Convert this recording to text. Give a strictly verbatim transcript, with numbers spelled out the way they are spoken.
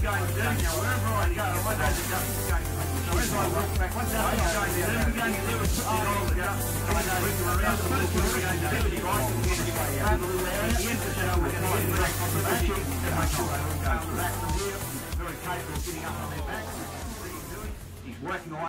going to do, now wherever I go, I know the justice is going to do. So as I walk back, what's that I'm going to do? We're going to do is put the dollars down. I know we can around the little bit, we're going to do it right and get your way out. Have a little area. At the end of the show, we're going to get back on the back and make sure they all go back from here. Very capable of getting up on their backs. He's working away.